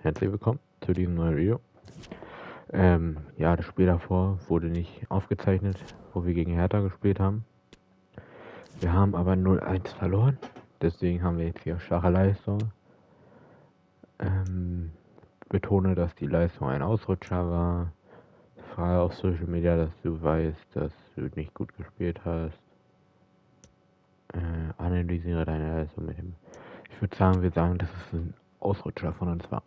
herzlich willkommen zu diesem neuen Video. Ja, das Spiel davor wurde nicht aufgezeichnet, wo wir gegen Hertha gespielt haben. Wir haben aber 0-1 verloren, deswegen haben wir jetzt hier schwache Leistung. Betone, dass die Leistung ein Ausrutscher war. Frage auf Social Media, dass du weißt, dass du nicht gut gespielt hast. Analysiere deine Leistung mit dem. Ich würde sagen, wir sagen, dass es ein Ausrutscher von uns war.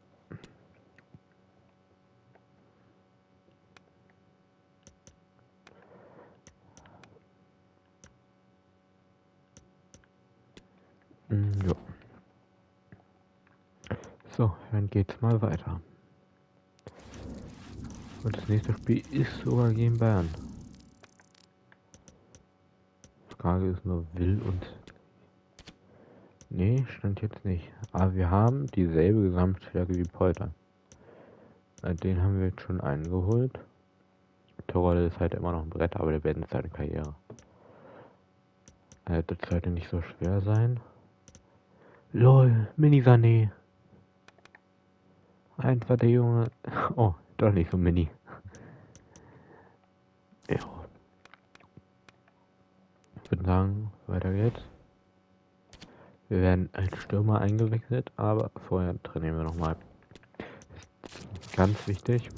Ja. So, dann geht's mal weiter. Und das nächste Spiel ist sogar gegen Bayern. Die Frage ist nur, will uns... Nee, stand jetzt nicht. Aber wir haben dieselbe Gesamtstärke wie Polter. Den haben wir jetzt schon eingeholt. Torrolle ist halt immer noch ein Brett, aber der beendet seine Karriere. Das sollte nicht so schwer sein. LOL, Mini-Sané. Einfach der Junge. Oh, doch nicht so mini. Ja. Ich würde sagen, weiter geht's. Wir werden als Stürmer eingewechselt, aber vorher trainieren wir nochmal. Ganz wichtig.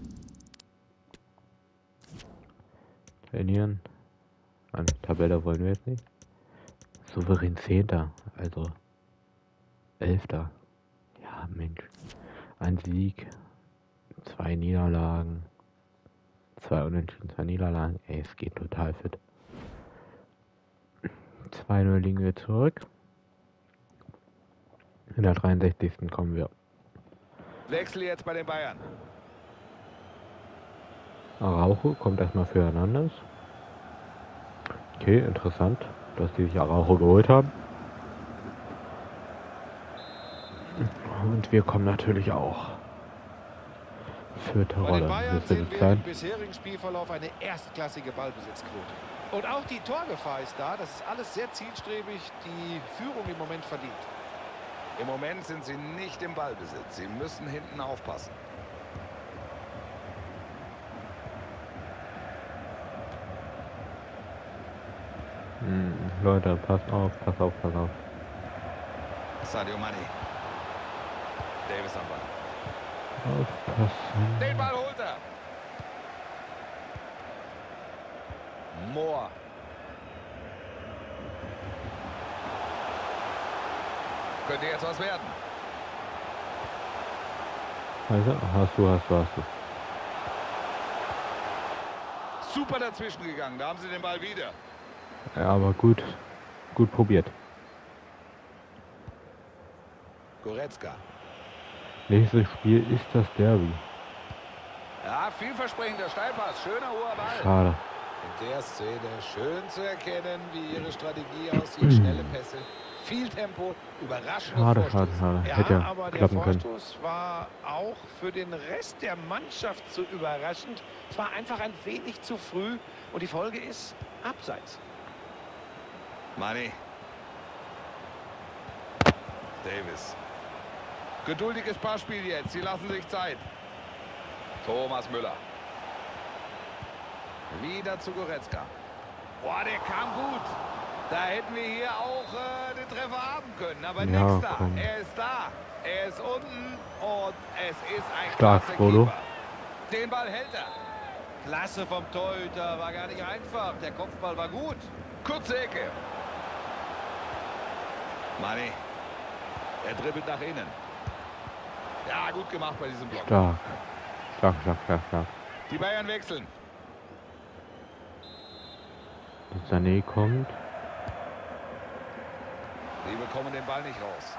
Trainieren. Eine Tabelle wollen wir jetzt nicht. Souverän 10. Also 11. Ja, Mensch. Ein Sieg. 2 Niederlagen. 2 Unentschieden, 2 Niederlagen. Ey, es geht total fit. 2-0 liegen wir zurück. In der 63. kommen wir. Wechsel jetzt bei den Bayern. Araujo kommt erstmal für Hernandez. Okay, interessant, dass die sich Araujo geholt haben. Und wir kommen natürlich auch. Vierte Bei Rolle. den Bayern sehen wir klein. im bisherigen Spielverlauf eine erstklassige Ballbesitzquote. Und auch die Torgefahr ist da. Das ist alles sehr zielstrebig. Die Führung im Moment verdient. Im Moment sind sie nicht im Ballbesitz. Sie müssen hinten aufpassen. Leute, passt auf, pass auf, pass auf. Sadio Mane. Davis am Ball. Aufpassen. Den Ball holt er. Mohr. Könnte jetzt was werden. Also, hast du. Super dazwischen gegangen. Da haben sie den Ball wieder. Ja, aber gut probiert. Goretzka. Nächstes Spiel ist das Derby. Ja, vielversprechender Steilpass. Schöner hoher Ball. Schade. In der Szene schön zu erkennen, wie ihre Strategie aussieht. Schnelle Pässe, viel Tempo, überraschende Vorstöße. Hätte ja aber der klappen können. Vorstoß war auch für den Rest der Mannschaft zu überraschend. Es war einfach ein wenig zu früh und die Folge ist abseits. Mane. Davis. Geduldiges Passspiel jetzt. Sie lassen sich Zeit. Thomas Müller. Wieder zu Goretzka. Boah, der kam gut. Da hätten wir hier auch den Treffer haben können. Aber Ja, nichts da. komm. Er ist da. Er ist unten. Und es ist ein Stark, klasse Bodo. Keeper. Den Ball hält er. Klasse vom Torhüter, war gar nicht einfach. Der Kopfball war gut. Kurze Ecke. Mane. Er dribbelt nach innen. Ja, gut gemacht bei diesem Block. Stark. Die Bayern wechseln. Sané kommt. Sie bekommen den Ball nicht raus.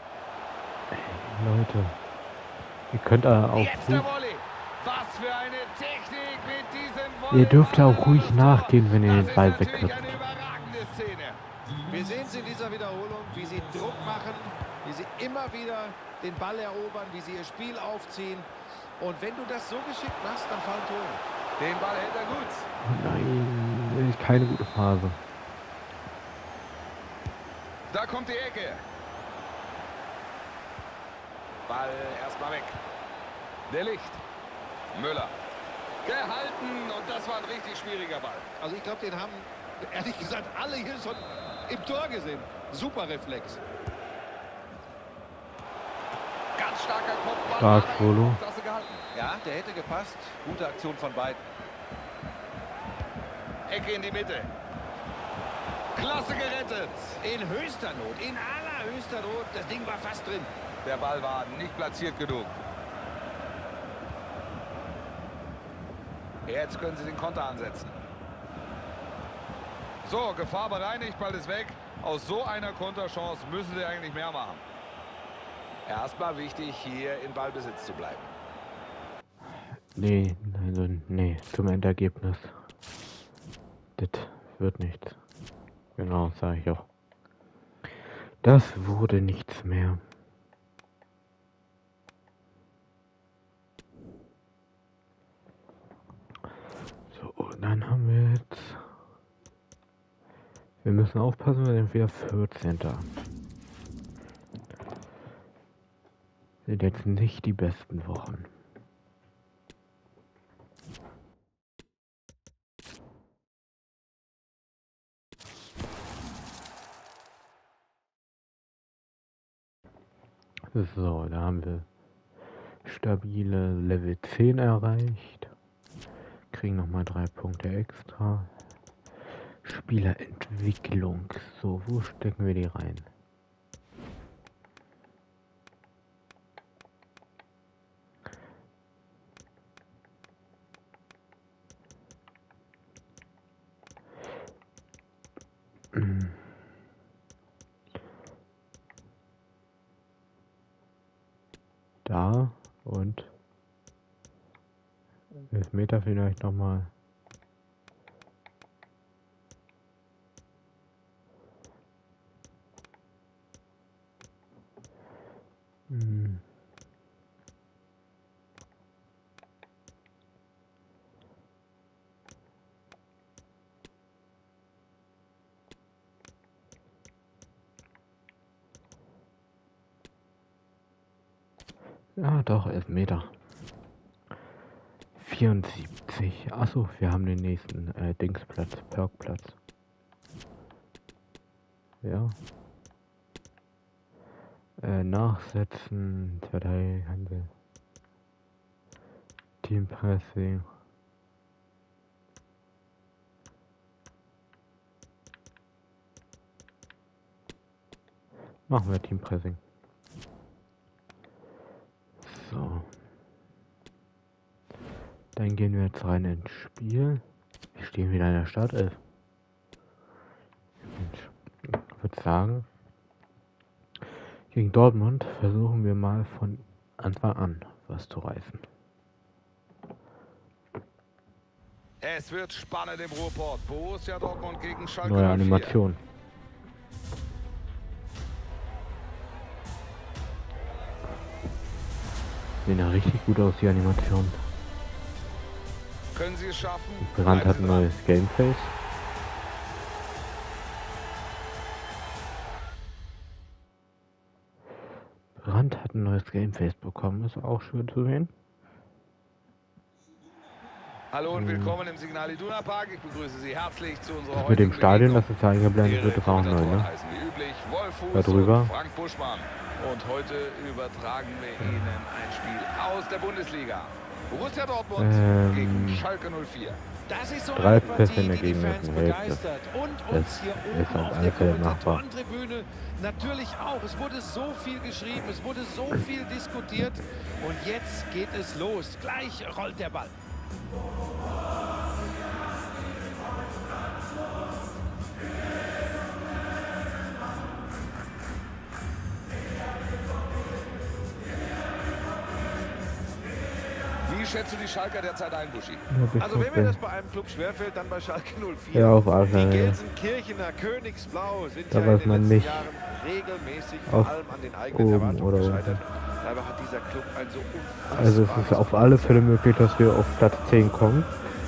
Leute. Ihr könnt auch Jetzt der ruhig, Volley. Was für eine Technik mit diesem Volley. ihr dürft auch ruhig nachgehen, wenn ihr den Ball Das ist natürlich wegköpft. eine überragende Szene. Wir sehen es in dieser Wiederholung, wie sie Druck machen, wie sie immer wieder den Ball erobern, wie sie ihr Spiel aufziehen. Und wenn du das so geschickt machst, dann fallen Tore. Den Ball hält er gut. Nein, das ist keine gute Phase. Da kommt die Ecke. Ball erstmal weg. Der Licht. Müller. Gehalten und das war ein richtig schwieriger Ball. Also ich glaube, den haben, ehrlich gesagt, alle hier schon im Tor gesehen. Super Reflex. Ganz starker Kopfball. Stark, Solo. Klasse gehalten. Ja, der hätte gepasst. Gute Aktion von beiden. Ecke in die Mitte. Klasse gerettet. In höchster Not, in allerhöchster Not. Das Ding war fast drin. Der Ball war nicht platziert genug. Jetzt können sie den Konter ansetzen. So, Gefahr bereinigt, Ball ist weg. Aus so einer Konterchance müssen sie eigentlich mehr machen. Erstmal wichtig, hier in Ballbesitz zu bleiben. Nee, also nee, zum Endergebnis. Das wird nichts. Genau, sage ich auch. Das wurde nichts mehr. So, dann haben wir jetzt... Wir müssen aufpassen, wir sind wieder 14. Sind jetzt nicht die besten Wochen. So, da haben wir stabile Level 10 erreicht. Kriegen nochmal 3 Punkte extra. Spielerentwicklung. So, wo stecken wir die rein? Da und 11 Meter vielleicht nochmal. Ja, doch, 11 Meter. 74. Achso, wir haben den nächsten Dingsplatz, Perkplatz. Ja. Nachsetzen, Verteidigung, Teampressing. Machen wir Teampressing. So. Dann gehen wir jetzt rein ins Spiel. Wir stehen wieder in der Startelf. Ich würde sagen, gegen Dortmund versuchen wir mal von Anfang an was zu reißen. Es wird spannend im Ruhrport. Borussia Dortmund gegen Schalke 04. Neue Animation. Sehen ja richtig gut aus, die Animation. Können Sie es schaffen? Brandt hat ein neues Gameface. Brandt hat ein neues Gameface bekommen, ist auch schön zu sehen. Hallo und willkommen im Signal Iduna Park. Ich begrüße Sie herzlich zu unserer Das mit dem Stadion, das ist ja eingeblendet wird, ist auch neu, ne? Wie üblich, Wolf Fuß Da drüber. und Frank Buschmann. Und heute übertragen wir Ihnen ein Spiel aus der Bundesliga. Borussia Dortmund gegen Schalke 04. Das ist so 3 eine Pässe in Partie, der die die Fans Gegenhälfte. begeistert. Und Das uns hier ist oben auf auf alle der Fälle machbar. Kommentatorentribüne natürlich auch. Es wurde so viel geschrieben, es wurde so viel diskutiert. Und jetzt geht es los. Gleich rollt der Ball. Wie schätzt du die Schalker derzeit ein, Buschi? Also wenn mir das bei einem Club schwerfällt, dann bei Schalke 04. Ja, auf alle Die Fälle. Gelsenkirchener Königsblau sind Da ja weiß in man den letzten nicht, Jahren regelmäßig auf vor allem an den eigenen oben Erwartungen oder gescheitert. Dabei hat dieser Club ein so Also es ist auf alle Fälle möglich, dass wir auf Platz 10 kommen.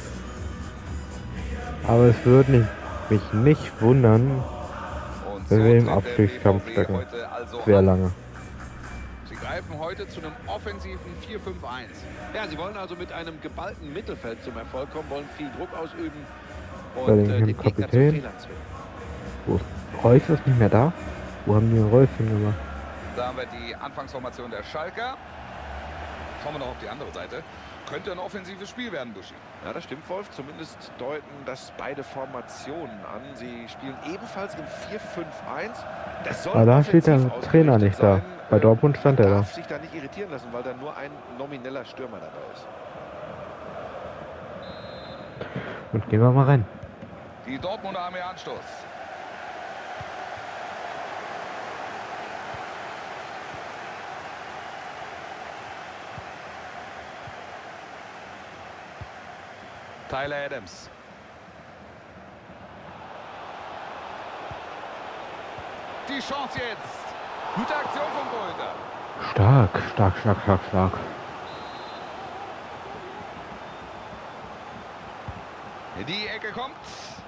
Aber es würde mich nicht wundern, Und wenn wir im tritt der Abstiegskampf BVB stecken. heute also Sehr an. lange. Sie greifen greifen heute zu einem offensiven 4-5-1. Ja, sie wollen also mit einem geballten Mittelfeld zum Erfolg kommen, wollen viel Druck ausüben und Bellingham, den Gegner zu Kapitän. Fehlern zwingen. Wo ist Reus ist nicht mehr da? Wo haben die den Reus hingemacht? Da haben wir die Anfangsformation der Schalker. Schauen wir noch auf die andere Seite. Könnte ein offensives Spiel werden, Buschi. Ja, das stimmt, Wolf. Zumindest deuten das beide Formationen an. Sie spielen ebenfalls im 4-5-1. Das soll Aber da steht der offensiv Trainer nicht da. ausgerichtet sein. Bei Dortmund stand Man er da. darf sich da nicht irritieren lassen, weil da nur ein nomineller Stürmer dabei ist. Und gehen wir mal rein. Die Dortmunder haben ihr Anstoß. Tyler Adams. Die Chance jetzt. Gute Aktion vom Torhüter. Stark. Die Ecke kommt.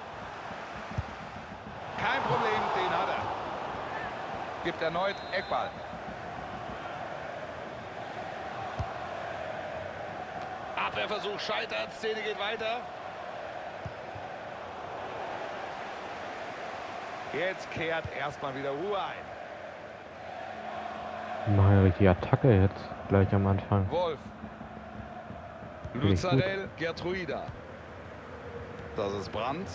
Kein Problem, den hat er. Gibt erneut Eckball. Abwehrversuch scheitert, Szene geht weiter. Jetzt kehrt erstmal wieder Ruhe ein. Wir machen ja richtig Attacke jetzt, gleich am Anfang. Wolf. Finde ich gut. Luzadel, Gertruida. Das ist Brandt.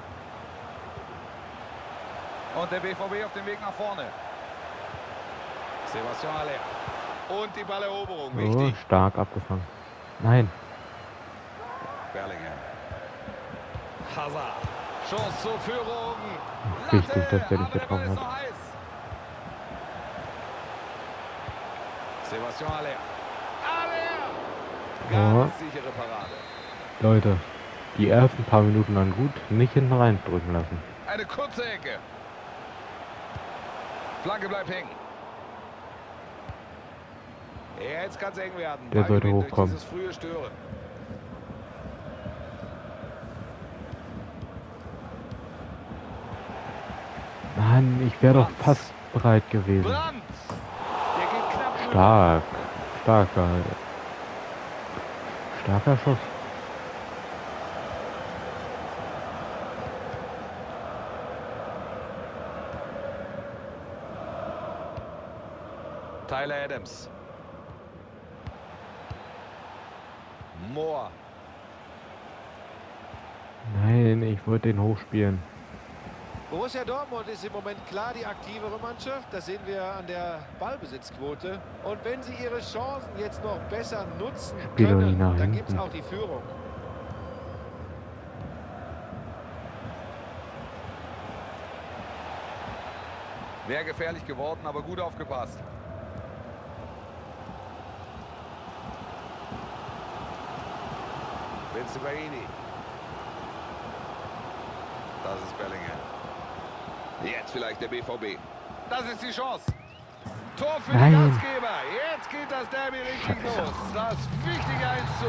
Und der BVB auf dem Weg nach vorne. Sebastian Haller. Und die Balleroberung, Oh, wichtig. stark abgefangen. Nein. Bellingham. Hazard. Chance zur Führung. Wichtig, dass der nicht aber der Ball getroffen ist hat. noch heiß. Sebastian Haller. Ja. Ganz sichere Parade. Leute, die ersten paar Minuten waren gut, nicht hinten reindrücken lassen. Eine kurze Ecke. Flanke bleibt hängen. Jetzt kann es eng werden. Der sollte Ballgewinn durch hochkommen. dieses frühe Stören. Mann, ich wäre doch fast bereit gewesen. Brandt. Der geht knapp drüber. Starker Schuss. Tyler Adams. Moore. Nein, ich wollte den hochspielen. Borussia Dortmund ist im Moment klar die aktivere Mannschaft. Das sehen wir an der Ballbesitzquote. Und wenn sie ihre Chancen jetzt noch besser nutzen Spiel doch nicht können, nach dann gibt es hinten. auch die Führung. Wäre gefährlich geworden, aber gut aufgepasst. Vincent Baini. Das ist Bellingham. Jetzt vielleicht der BVB. Das ist die Chance. Tor für Nein. die Gastgeber. Jetzt geht das Derby richtig los. Das wichtige 1:0.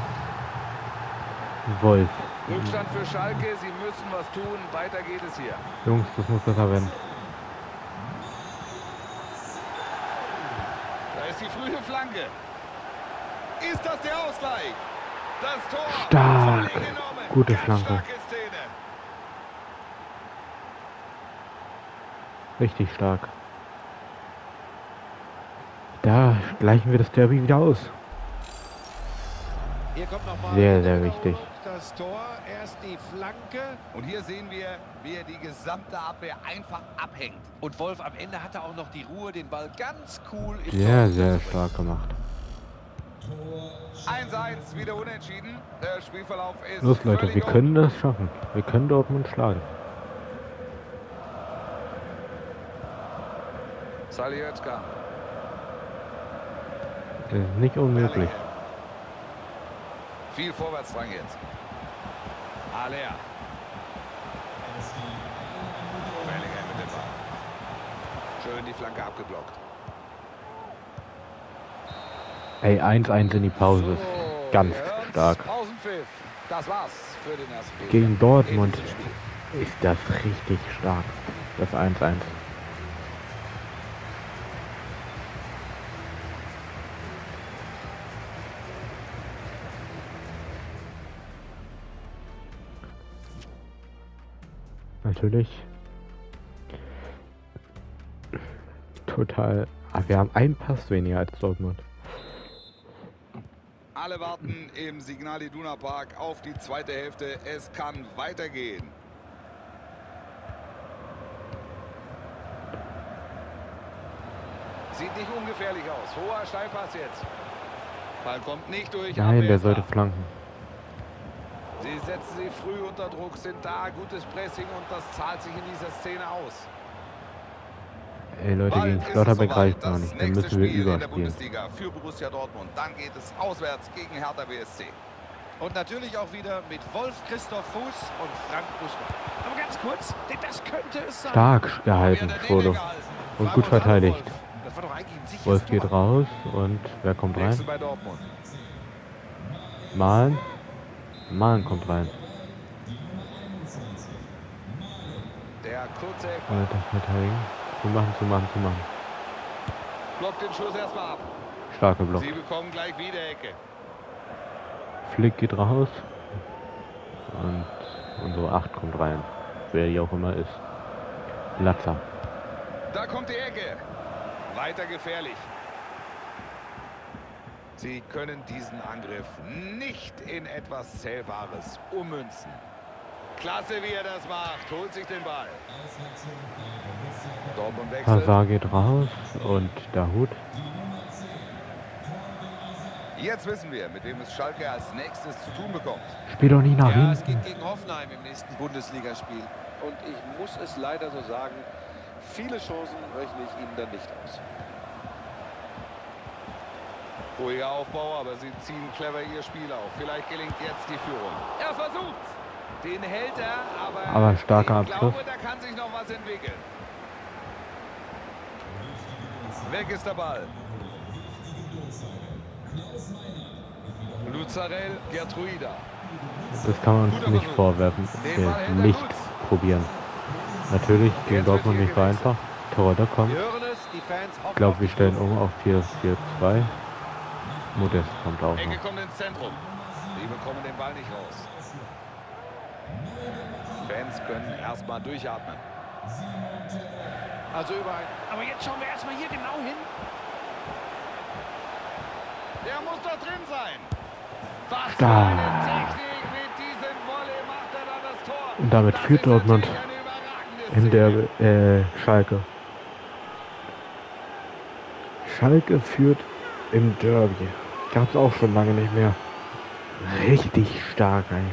Wolf. Rückstand für Schalke. Sie müssen was tun. Weiter geht es hier. Jungs, das muss besser werden. Da ist die frühe Flanke. Ist das der Ausgleich? Das Tor. Stark. Volley genommen. Gute Ganz Flanke. starke Szene. Richtig stark. Da gleichen wir das Derby wieder aus. Hier kommt noch mal Sehr, eine sehr Wiederholung. wichtig. Das Tor, erst die Flanke. Und hier sehen wir, wie er die gesamte Abwehr einfach abhängt. Und Wolf, am Ende hat er auch noch die Ruhe, den Ball ganz cool im Sehr, Tor sehr zu bringen. stark gemacht. 1:1, wieder unentschieden. Der Spielverlauf ist Los Leute, völlig wir offen. können das schaffen. Wir können Dortmund schlagen. Salihotska. Das ist nicht unmöglich. Viel Vorwärtsdrang jetzt. Haller. Bellingham mit dem Ball. Schön die Flanke abgeblockt. Ey, 1-1 in die Pause. Ist So, ganz wir hören's. stark. Pausenpfiff. Das war's für den ersten Spiel. Gegen Dortmund In diesem Spiel. ist das richtig stark. Das 1-1. natürlich total... Ah, wir haben einen Pass weniger als Dortmund. Alle warten im Signal Iduna Park auf die zweite Hälfte. Es kann weitergehen. Sieht nicht ungefährlich aus. Hoher Steilpass jetzt. Ball kommt nicht durch. Nein, der Abwehr sollte ist da. flanken. Sie setzen sie früh unter Druck, sind da, gutes Pressing und das zahlt sich in dieser Szene aus. Ey Leute, Bald gegen ist es Schlotterbeck soweit. reicht noch Das nicht. Dann nächste müssen wir Spiel in der überspielen. Bundesliga für Borussia Dortmund. Dann geht es auswärts gegen Hertha BSC. Und natürlich auch wieder mit Wolf Christoph Fuß und Frank Buschmann. Aber ganz kurz, denn das könnte es sein. Stark gehalten, Frodo. Und gut verteidigt. Das war doch eigentlich ein sicheres Wolf geht Tor. raus und wer kommt Wechsel rein? bei Dortmund. Malen. Malen kommt rein. Der kurze Eck. Weiter verteidigen. Zumachen. Blockt den Schuss erstmal ab. Starke Block. Sie bekommen gleich wieder Ecke. Flick geht raus. Und unsere 8 kommt rein. Wer die auch immer ist. Latzer. Da kommt die Ecke. Weiter gefährlich. Sie können diesen Angriff nicht in etwas Zählbares ummünzen. Klasse, wie er das macht. Holt sich den Ball. Dortmund wechselt. Hazard geht raus und der Hut. Jetzt wissen wir, mit wem es Schalke als nächstes zu tun bekommt. Spiel doch nicht nach Ja, es hinten. geht gegen Hoffenheim im nächsten Bundesligaspiel. Und ich muss es leider so sagen, viele Chancen rechne ich ihnen dann nicht aus. Ruhiger Aufbau, aber sie ziehen clever ihr Spiel auf. Vielleicht gelingt jetzt die Führung. Er versucht's. Den hält er, Aber starker ich Abschluss. glaube, da kann sich noch was entwickeln. Weg ist der Ball. Luzarel, Gertruida. Das kann man uns nicht vorwerfen. Wir nicht probieren. Natürlich gegen Dortmund nicht so einfach. Torhüter kommt. Wir hören es, die Fans hoffen Ich glaube, auf wir die stellen Führung. um auf 4-4-2. Modest kommt auch Ecke noch. kommt ins Zentrum. Sie bekommen den Ball nicht raus. Fans können erstmal durchatmen. Also überall. Aber jetzt schauen wir erstmal hier genau hin. Der muss doch drin sein. Was für Stark. eine Technik. Mit diesem Volley macht er dann das Tor. Und damit Das führt ist Dortmund natürlich eine überragende in Szene. der Schalke. Schalke führt im Derby. Gab's auch schon lange nicht mehr. Richtig stark, ey.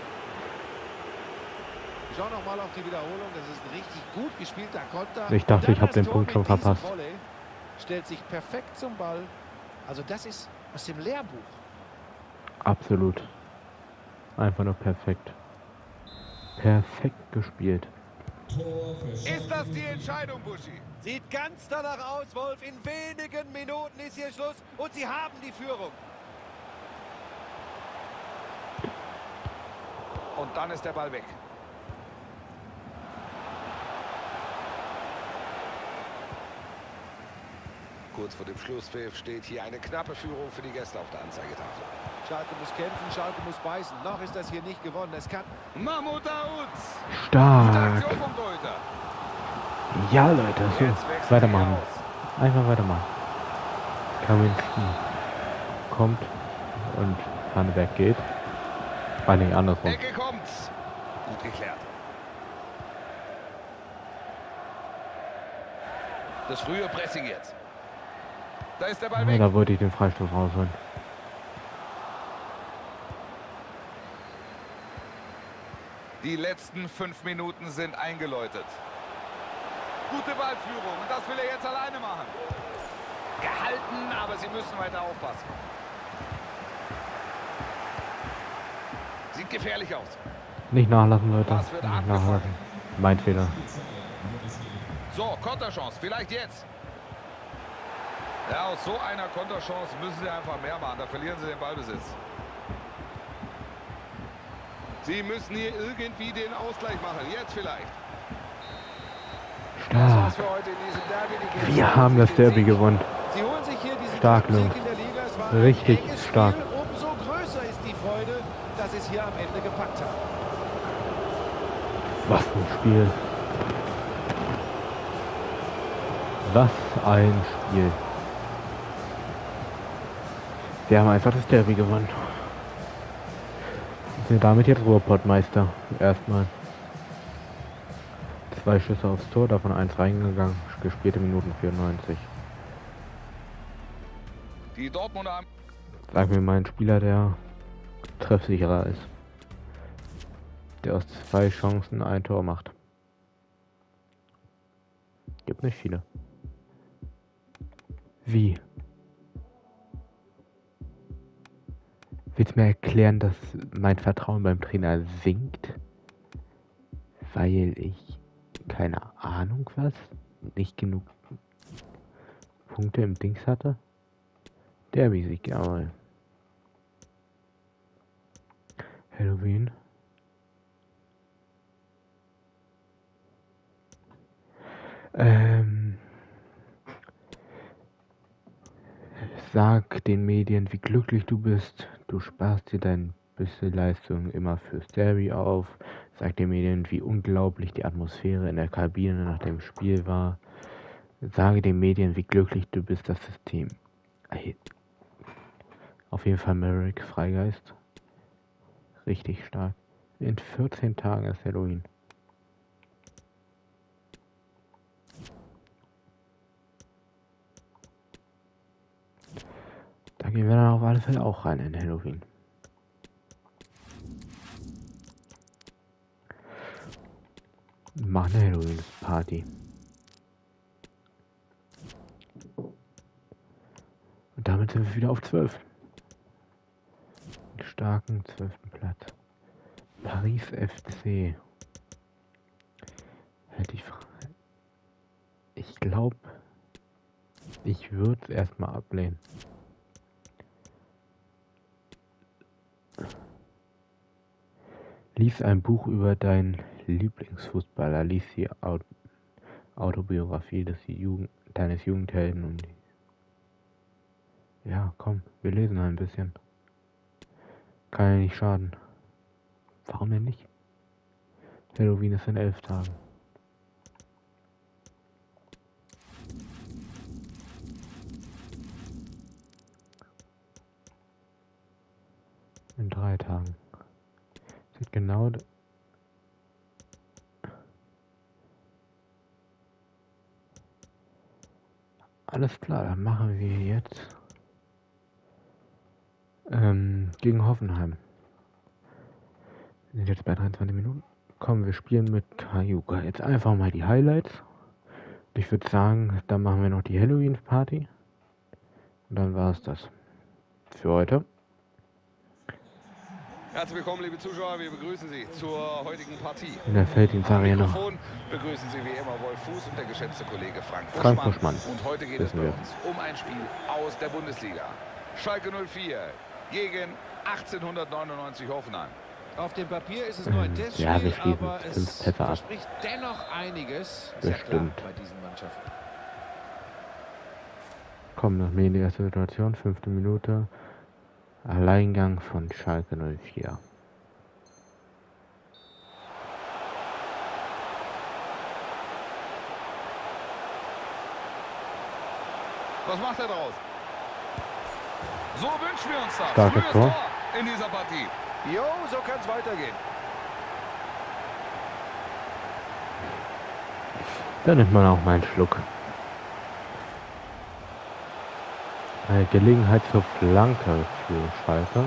Schau noch mal auf die Wiederholung. Das ist ein richtig gut gespielter Konter. Ich dachte, Dann ich hab das den Tor Punkt schon mit diesem verpasst. Volley. Stellt sich perfekt zum Ball. Also das ist aus dem Lehrbuch. Absolut. Einfach nur perfekt. Perfekt gespielt. Ist das die Entscheidung, Buschi? Sieht ganz danach aus, Wolf. In wenigen Minuten ist hier Schluss und sie haben die Führung. Und dann ist der Ball weg. Kurz vor dem Schlusspfiff steht hier eine knappe Führung für die Gäste auf der Anzeigetafel. Schalke muss kämpfen, Schalke muss beißen. Noch ist das hier nicht gewonnen. Es kann... Mahmoud Daoud. Gute Stark. Aktion vom Torhüter. Ja, Leute. Jetzt So. wechselt Weitermachen. er aus. Einfach weitermachen. Kaminski kommt und Hanneberg geht. Ah, nee, andersrum. Ecke kommt. Gut geklärt. Das frühe Pressing jetzt. Da ist der Ball Ja, weg. da wollte ich den Freistoß rausholen. Die letzten 5 Minuten sind eingeläutet. Gute Ballführung und das will er jetzt alleine machen. Gehalten, aber sie müssen weiter aufpassen. Sieht gefährlich aus. Nicht nachlassen, Leute. Das wird Nicht abgefangen. nachlassen. Mein Fehler. So, Konterchance, vielleicht jetzt. Ja, aus so einer Konterchance müssen sie einfach mehr machen. Da verlieren sie den Ballbesitz. Sie müssen hier irgendwie den Ausgleich machen. Jetzt vielleicht. Das war's Stark. für heute in diesem Derby. Die Gäste Wir holen haben sich das den Derby Sieg. gewonnen. Sie holen sich hier diesen Stark, Sieg Jungs. in der Liga. Es war Richtig ein enges stark. Spiel. Umso größer ist die Freude, dass sie es hier am Ende gepackt haben. Was für ein Spiel. Was ein Spiel. Wir haben einfach das Derby gewonnen. Sind damit jetzt Ruhrpottmeister. Erstmal. 2 Schüsse aufs Tor, davon 1 reingegangen. Gespielte Minuten 94. Die Dortmunder. Sag mir mal ein Spieler, der treffsicherer ist. Der aus 2 Chancen ein Tor macht. Gibt nicht viele. Wie? Willst du mir erklären, dass mein Vertrauen beim Trainer sinkt? Weil ich, keine Ahnung was, nicht genug Punkte im Dings hatte? Derby-Sieg, jawohl. Halloween. Sag den Medien, wie glücklich du bist. Du sparst dir deine bisschen Leistung immer fürs Derby auf. Sag den Medien, wie unglaublich die Atmosphäre in der Kabine nach dem Spiel war. Sage den Medien, wie glücklich du bist, dass das Team. Auf jeden Fall Merrick, Freigeist. Richtig stark. In 14 Tagen ist Halloween. Da gehen wir dann auf alle Fälle auch rein in Halloween. Machen eine Halloween-Party. Und damit sind wir wieder auf 12. Einen starken 12. Platz. Paris FC. Hätte ich glaube, ich würde es erstmal ablehnen. Lies ein Buch über deinen Lieblingsfußballer. Lies die Autobiografie deines Jugendhelden. Und ja, komm, wir lesen ein bisschen. Kann ja nicht schaden. Warum denn nicht? Halloween ist in 11 Tagen. In 3 Tagen. Sieht genau. Alles klar, dann machen wir jetzt gegen Hoffenheim. Wir sind jetzt bei 23 Minuten. Komm, wir spielen mit Kajuka. Jetzt einfach mal die Highlights. Ich würde sagen, dann machen wir noch die Halloween-Party. Und dann war es das für heute. Herzlich willkommen, liebe Zuschauer. Wir begrüßen Sie zur heutigen Partie. In der Felddienstarena. Begrüßen Sie wie immer Wolf Fuß und der geschätzte Kollege Frank Buschmann. Und heute geht es bei uns um ein Spiel aus der Bundesliga. Schalke 04 gegen 1899 Hoffenheim. Auf dem Papier ist es nur ein Testspiel, ja, wir aber es verspricht dennoch einiges. Ist ja klar bei diesen Mannschaften. Komm, nach mir in die erste Situation, 5. Minute. Alleingang von Schalke 04. Was macht er draus? So wünschen wir uns das. Starkes Tor in dieser Partie. Jo, so kann es weitergehen. Da nimmt man auch mal einen Schluck. Eine Gelegenheit zur Flanke für Schalke.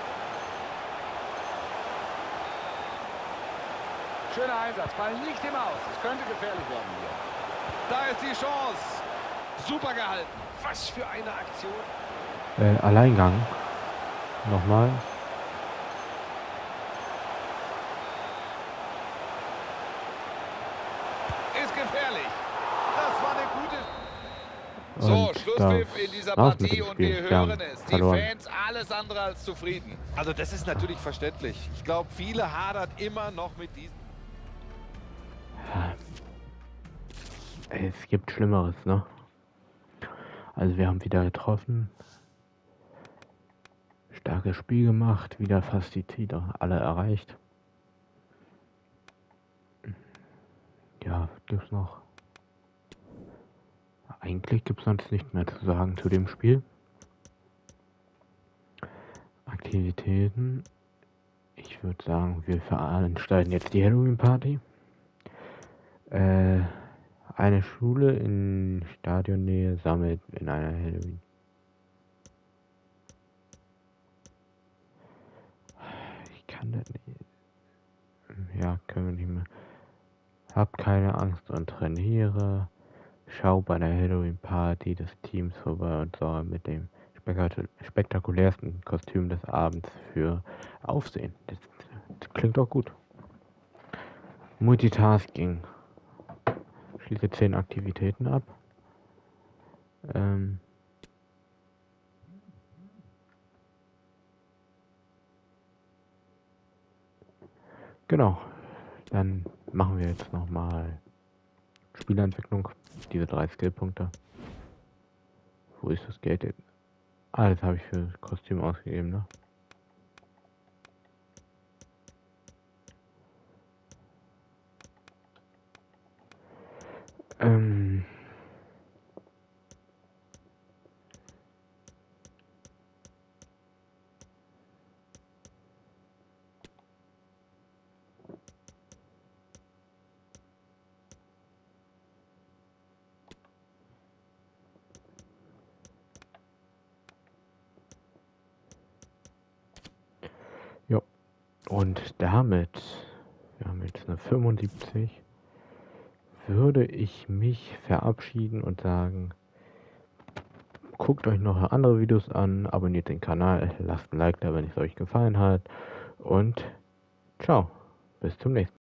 Schöner Einsatz, Ball nicht im Aus. Es könnte gefährlich werden hier. Da ist die Chance. Super gehalten. Was für eine Aktion. Alleingang. Nochmal. Ist gefährlich. Das war eine gute... So, Schlusspfiff in dieser Partie und wir hören es. Die verloren. Fans alles andere als zufrieden. Also das ist natürlich verständlich. Ich glaube, viele hadern immer noch mit diesem... Es gibt Schlimmeres, ne? Also wir haben wieder getroffen. Starkes Spiel gemacht. Wieder fast die Ziele alle erreicht. gibt's noch? Eigentlich gibt es sonst nichts mehr zu sagen zu dem Spiel. Aktivitäten. Ich würde sagen, wir veranstalten jetzt die Halloween-Party. Eine Schule in Stadionnähe sammelt in einer Halloween. Ich kann das nicht. Ja, können wir nicht mehr. Hab keine Angst und trainiere. Schau bei der Halloween-Party des Teams vorbei und sorge mit dem spektakulärsten Kostüm des Abends für Aufsehen. Das klingt doch gut. Multitasking. Schließe 10 Aktivitäten ab. Genau. Dann machen wir jetzt nochmal Spielentwicklung. Diese 3 Skillpunkte. Wo ist das Geld jetzt? Ah, das habe ich für das Kostüm ausgegeben, ne? Ja. Und damit, wir haben jetzt eine 75, würde ich mich verabschieden und sagen, guckt euch noch andere Videos an, abonniert den Kanal, lasst ein Like da, wenn es euch gefallen hat und ciao, bis zum nächsten Mal.